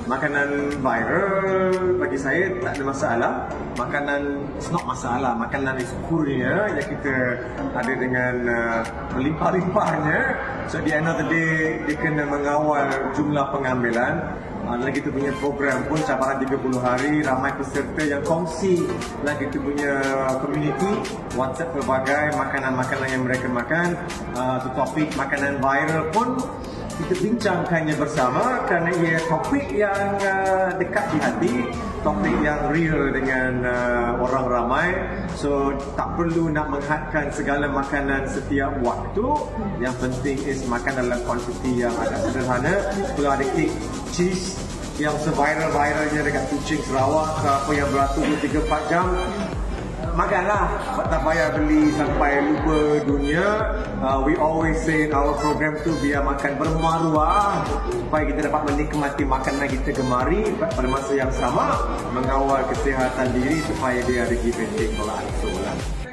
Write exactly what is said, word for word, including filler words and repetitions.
Makanan viral bagi saya tak ada masalah. Makanan it's not masalah. Makanan is kurnia yang kita ada dengan uh, melimpah-limpahnya. So at the end of the day, dia kena mengawal jumlah pengambilan. Uh, dalam kita punya program pun cabaran tiga puluh hari, ramai peserta yang kongsi dalam kita punya community WhatsApp pelbagai makanan-makanan yang mereka makan. Uh, tu topik makanan viral pun kita bincangkannya bersama kerana ia topik yang uh, dekat di hati, topik yang real dengan uh, orang ramai. So tak perlu nak menghadkan segala makanan setiap waktu. Yang penting is makan dalam kuantiti yang agak sederhana. Kalau ada kek cheese yang se-viral-viralnya dekat Kuching, Sarawak ke apa yang beratur dua tiga empat jam, makanlah, tak payah beli sampai lupa dunia. Uh, we always say in our program tu biar makan bermaruah supaya kita dapat menikmati makanan kita gemari pada masa yang sama, mengawal kesihatan diri supaya dia ada give and take tolak ansur lah.